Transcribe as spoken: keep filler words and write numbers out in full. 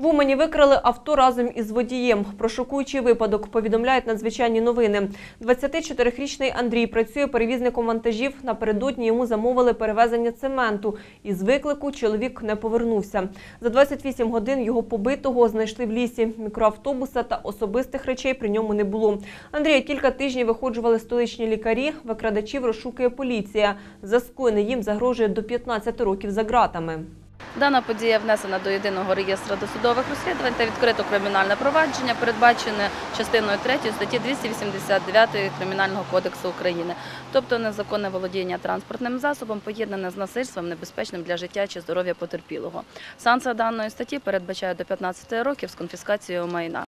В Умані викрали авто разом із водієм. Про шокуючий випадок повідомляють надзвичайні новини. двадцятичотирирічний Андрій працює перевізником вантажів. Напередодні йому замовили перевезення цементу. Із виклику чоловік не повернувся. За двадцять вісім годин його побитого знайшли в лісі. Мікроавтобуса та особистих речей при ньому не було. Андрія кілька тижнів виходжували столичні лікарі. Викрадачів розшукує поліція. За скоєне їм загрожує до п'ятнадцяти років за ґратами. Дана подія внесена до єдиного реєстру досудових розслідувань та відкрито кримінальне провадження, передбачене частиною третьою статті двісті вісімдесят дев'ять Кримінального кодексу України. Тобто незаконне володіння транспортним засобом поєднане з насильством, небезпечним для життя чи здоров'я потерпілого. Санкція даної статті передбачає до п'ятнадцяти років з конфіскацією майна.